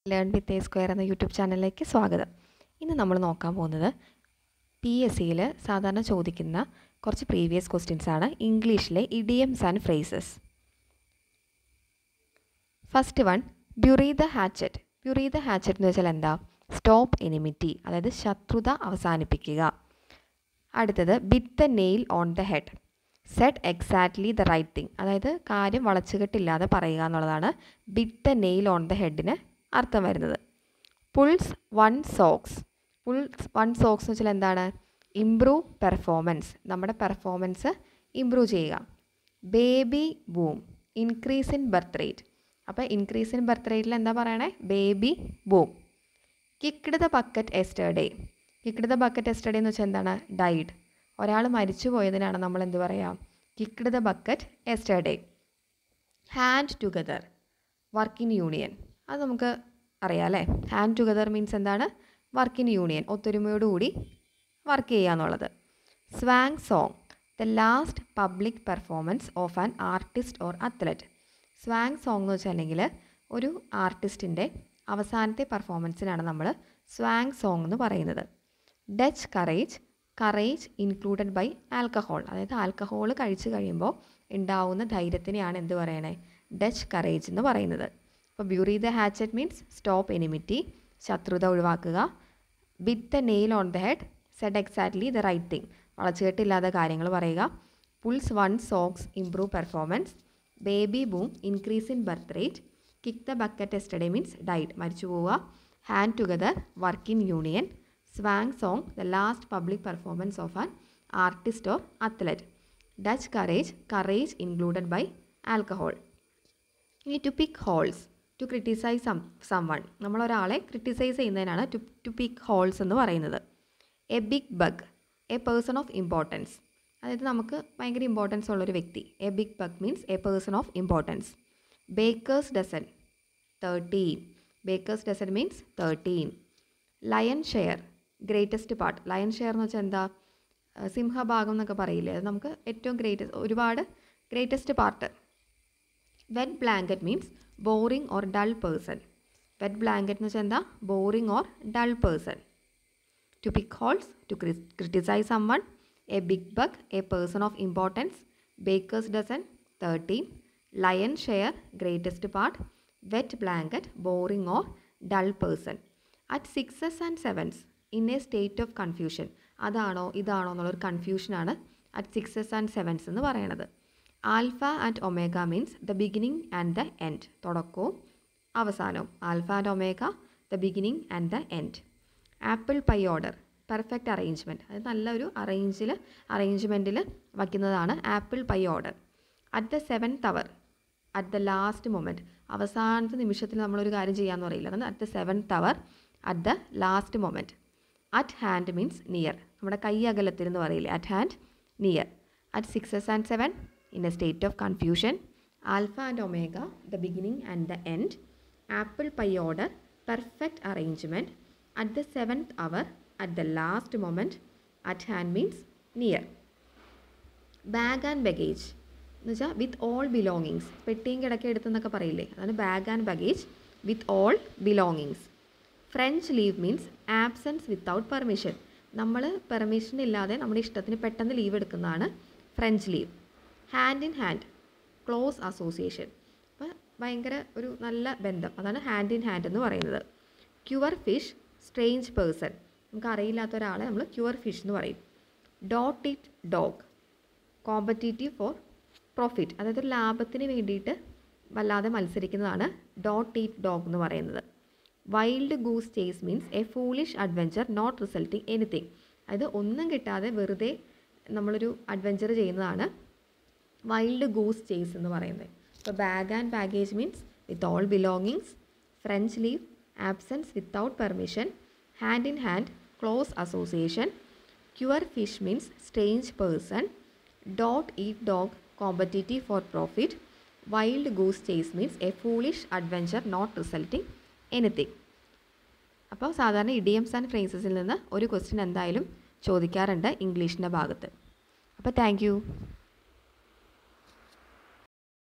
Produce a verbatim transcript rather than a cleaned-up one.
Learn with A square എന്ന YouTube ചാനലിലേക്ക് സ്വാഗതം. ഇന്ന് നമ്മൾ നോക്കാൻ പോകുന്നത് പി എസ് സിയിൽ സാധാരണ ചോദിക്കുന്ന കുറച്ച് പ്രീവിയസ് ക്വസ്റ്റ്യൻസ് ആണ്. ഇംഗ്ലീഷിലെ idioms and phrases. First one, bury the hatchet. Bury the hatchet എന്ന് വെച്ചാൽ എന്താ? സ്റ്റോപ്പ് എനിമിറ്റി, അതായത് ശത്രുത അവസാനിപ്പിക്കുക. അടുത്തത്, bit the nail on the head. Said exactly the right thing, അതായത് കാര്യം വളച്ചുകെട്ടില്ലാതെ പറയുക എന്നുള്ളതാണ് bit the nail on the ഹെഡിന് അർത്ഥം വരുന്നത്. Pulls one socks. Pulls one socks എന്ന് വെച്ചാൽ എന്താണ്? ഇംപ്രൂവ് പെർഫോമൻസ്, നമ്മുടെ പെർഫോമൻസ് ഇംപ്രൂവ് ചെയ്യുക. Baby boom, increase in birth rate. അപ്പോൾ ഇൻക്രീസ് ഇൻ ബർത്ത് റേറ്റിൽ എന്താ പറയണേ? Baby boom. Kicked the bucket yesterday. Kicked the bucket yesterday എന്ന് വെച്ചാൽ എന്താണ്? ഡൈഡ്. ഒരാൾ മരിച്ചു പോയതിനാണ് നമ്മൾ എന്ത് പറയുക? Kicked the bucket yesterday. Hand together, work in union. അത് നമുക്ക് അറിയാം അല്ലേ? ഹാൻഡ് ടുഗദർ മീൻസ് എന്താണ്? വർക്ക് ഇൻ യൂണിയൻ, ഒത്തൊരുമയോടുകൂടി വർക്ക് ചെയ്യുക എന്നുള്ളത്. Swan song, the last public performance of an artist or athlete. Swan song എന്ന് വെച്ചിട്ടുണ്ടെങ്കിൽ ഒരു ആർട്ടിസ്റ്റിൻ്റെ അവസാനത്തെ പെർഫോമൻസിനാണ് നമ്മൾ സ്വാങ് സോങ് എന്ന് പറയുന്നത്. Dutch courage, courage included by alcohol, അതായത് ആൽക്കഹോൾ കഴിച്ചു കഴിയുമ്പോൾ ഉണ്ടാവുന്ന ധൈര്യത്തിനെയാണ് എന്ത് പറയണേ? ഡച്ച് കറേജ് എന്ന് പറയുന്നത്. അപ്പോൾ bury the hatchet means stop enmity, ശത്രുത ഒഴിവാക്കുക. Bit the nail on the head, said exactly the right thing, വളച്ചുകെട്ടില്ലാത്ത കാര്യങ്ങൾ പറയുക. Pulls one socks, improve performance. Baby boom, increase in birth rate. Kick the bucket yesterday means died, മരിച്ചു പോവുക. Hand together, work in union. Swan song, the last public performance of an artist or athlete. Dutch courage, courage included by alcohol. ഇനി to pick holes, to criticise some someone, നമ്മളൊരാളെ criticise ചെയ്യുന്നതിനാണ് to to pick holes എന്ന് പറയുന്നത്. A big bug, a person of importance, അതായത് നമുക്ക് ഭയങ്കര importance ഉള്ളൊരു വ്യക്തി. A big bug means a person of importance. Baker's dozen, thirteen. Baker's dozen means thirteen. Lion share, greatest part. Lion share എന്ന് വെച്ചാൽ എന്താ? സിംഹഭാഗം എന്നൊക്കെ പറയില്ലേ? അത് നമുക്ക് ഏറ്റവും ഗ്രേറ്റസ്റ്റ്, ഒരുപാട് greatest part. Wet blanket means boring or dull person. Wet blanket എന്ന് വെച്ചാൽ എന്താ? Boring or dull person. To pick holes, to criticise someone. A big bug, a person of importance. Baker's dozen, thirteen. Lion share, greatest part. Wet blanket, boring or dull person. At sixes and sevens, in a state of confusion. അതാണോ ഇതാണോ എന്നുള്ളൊരു കൺഫ്യൂഷനാണ് at sixes and sevens എന്ന് പറയണത്. Alpha and omega means the beginning and the end, തുടക്കവും അവസാനവും. Alpha and omega, the beginning and the end. Apple pie order, perfect arrangement, അത് നല്ലൊരു അറേഞ്ചിൽ അറേഞ്ച്മെൻറ്റിൽ വയ്ക്കുന്നതാണ് apple pie order. At the seventh hour, at the last moment, അവസാനത്തെ നിമിഷത്തിൽ നമ്മളൊരു കാര്യം ചെയ്യാമെന്ന് പറയില്ല, അതാണ് at the seventh hour, at the last moment. At hand means near, നമ്മുടെ കൈ അകലത്തിൽ എന്ന് പറയില്ലേ? At hand, near. At sixes and seven, in a state of confusion. Alpha and omega, the beginning and the end. Apple pie order, perfect arrangement. At the seventh hour, at the last moment. At hand means near. Bag and baggage എന്ന് വെച്ചാൽ വിത്ത് all belongings, പെട്ടിയും കിടക്ക എടുത്തെന്നൊക്കെ പറയില്ലേ? അതാണ് bag and baggage, with all belongings. French leave means absence without permission, നമ്മൾ permission ഇല്ലാതെ നമ്മുടെ ഇഷ്ടത്തിന് പെട്ടെന്ന് ലീവ് എടുക്കുന്നതാണ് French leave. Hand in hand, close association, അപ്പോൾ ഭയങ്കര ഒരു നല്ല ബന്ധം, അതാണ് ഹാൻഡ് ഇൻ ഹാൻഡ് എന്ന് പറയുന്നത്. ക്യുവർ ഫിഷ്, സ്ട്രേഞ്ച് പേഴ്സൺ, നമുക്ക് അറിയില്ലാത്ത ഒരാളെ നമ്മൾ ക്യുവർ ഫിഷ് എന്ന് പറയും. Dog eat dog, competitive for profit, അതായത് ഒരു ലാഭത്തിന് വേണ്ടിയിട്ട് വല്ലാതെ മത്സരിക്കുന്നതാണ് ഡോട്ട് ഈറ്റ് ഡോഗ് എന്ന് പറയുന്നത്. Wild goose chase means a foolish adventure not resulting anything, അതായത് ഒന്നും കിട്ടാതെ വെറുതെ നമ്മളൊരു അഡ്വഞ്ചർ ചെയ്യുന്നതാണ് വൈൽഡ് ഗൂസ് ചേസ് എന്ന് പറയുന്നത്. അപ്പോൾ bag and baggage means with all belongings. French leave, absence without permission. Hand in hand, close association. Queer fish means strange person. Dog eat dog, competitive for profit. Wild goose chase means a foolish adventure not resulting anything. അപ്പോൾ സാധാരണ idioms and ഫ്രേസസിൽ നിന്ന് ഒരു question എന്തായാലും ചോദിക്കാറുണ്ട് ഇംഗ്ലീഷിൻ്റെ ഭാഗത്ത്. അപ്പോൾ thank you.